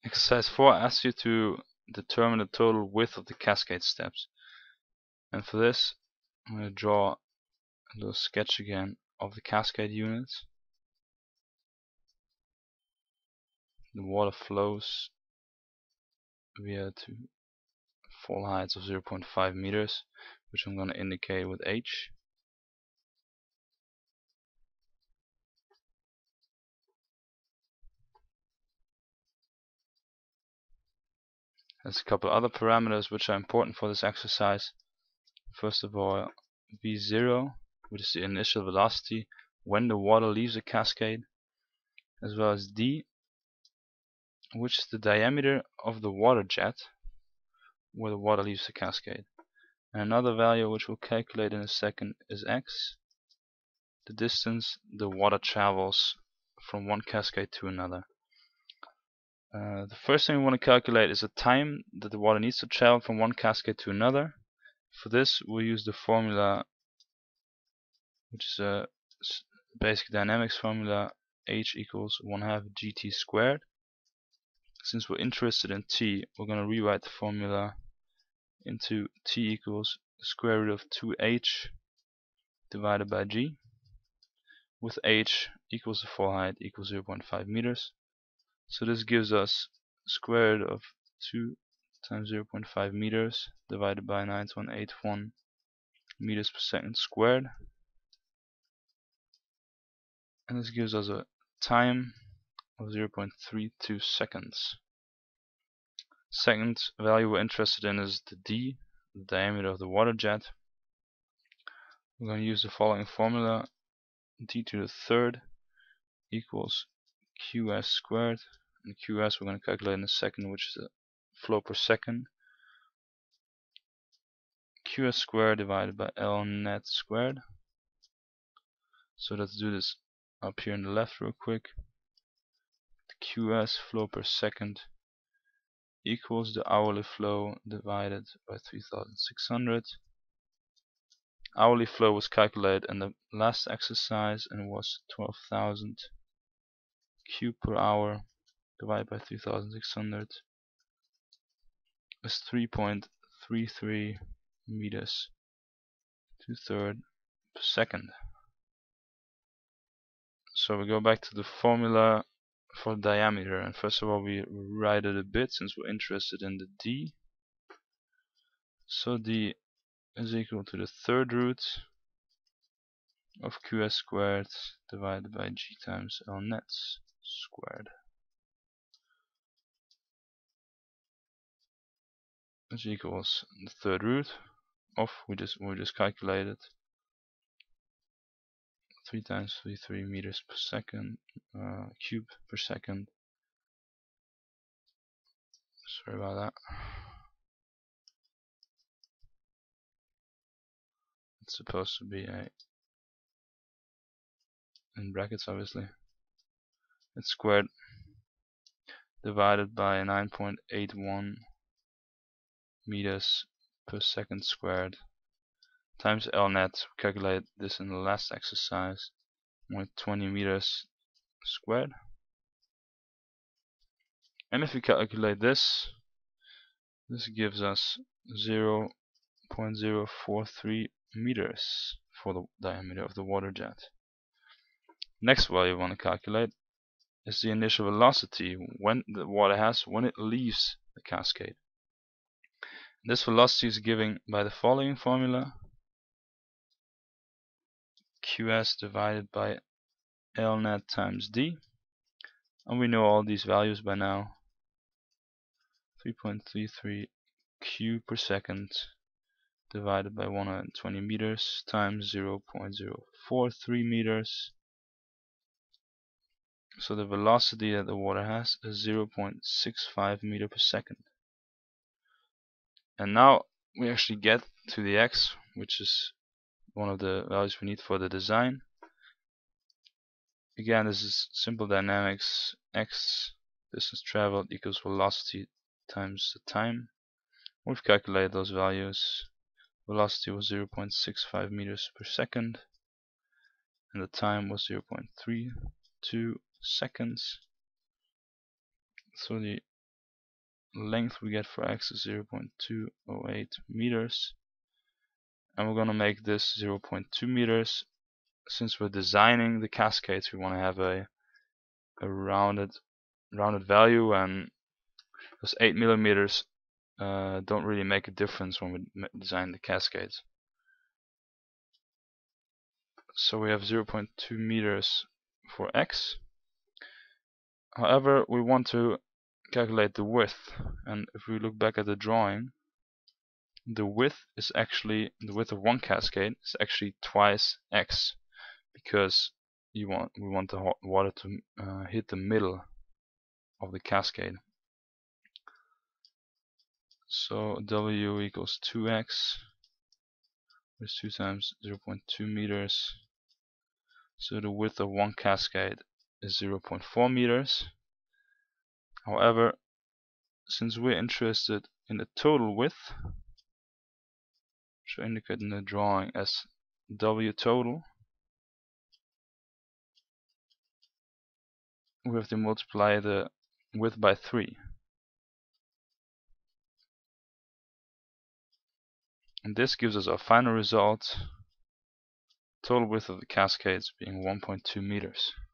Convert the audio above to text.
Exercise 4 asks you to determine the total width of the cascade steps. And for this, I'm going to draw a little sketch again of the cascade units. The water flows via to fall heights of 0.5 meters, which I'm going to indicate with H. There's a couple other parameters which are important for this exercise. First of all, V0, which is the initial velocity when the water leaves the cascade, as well as D, which is the diameter of the water jet where the water leaves the cascade. And another value which we'll calculate in a second is X, the distance the water travels from one cascade to another. The first thing we want to calculate is the time that the water needs to travel from one cascade to another. For this we'll use the formula, which is a basic dynamics formula, H equals 1/2 gt squared. Since we're interested in T, we're going to rewrite the formula into T equals the square root of 2h divided by g, with h equals the fall height equals 0.5 meters. So this gives us square root of 2 times 0.5 meters divided by 9.81 meters per second squared, and this gives us a time of 0.32 seconds. Second value we're interested in is the D, the diameter of the water jet. We're going to use the following formula: d to the third equals qs squared, and qs we're going to calculate in a second, which is the flow per second. Qs squared divided by L net squared. So let's do this up here on the left real quick. The Qs flow per second equals the hourly flow divided by 3600. Hourly flow was calculated in the last exercise and was 12,000 cube per hour divided by 3600 is 3.33 meters to third per second. So we go back to the formula for diameter, and first of all we write it a bit since we're interested in the D. So D is equal to the third root of qs squared divided by g times L net squared, which equals the third root of we just calculated 3 times 33 meters per second cube per second. Sorry about that. It's supposed to be a in brackets, obviously. It's squared divided by 9.81 meters per second squared times L net. We calculated this in the last exercise with 20 meters squared. And if we calculate this gives us 0.043 meters for the diameter of the water jet. Next value we want to calculate is the initial velocity when the water has when it leaves the cascade. This velocity is given by the following formula: Qs divided by L net times D, and we know all these values by now. 3.33 cube per second divided by 120 meters times 0.043 meters. So the velocity that the water has is 0.65 meter per second. And now we actually get to the x, which is one of the values we need for the design. Again, this is simple dynamics. X, distance traveled, equals velocity times the time. We've calculated those values. Velocity was 0.65 meters per second, and the time was 0.32 seconds. So the length we get for x is 0.208 meters, and we're going to make this 0.2 meters. Since we're designing the cascades, we want to have a rounded value, and those 8 millimeters don't really make a difference when we design the cascades. So we have 0.2 meters for x. However, we want to calculate the width, and if we look back at the drawing, the width of one cascade is actually twice x, because we want the hot water to hit the middle of the cascade. So W equals 2x, which is 2 times 0.2 meters. So the width of one cascade is 0.4 meters. However, since we're interested in the total width, which I indicate in the drawing as W total, we have to multiply the width by 3. And this gives us our final result, total width of the cascades being 1.2 meters.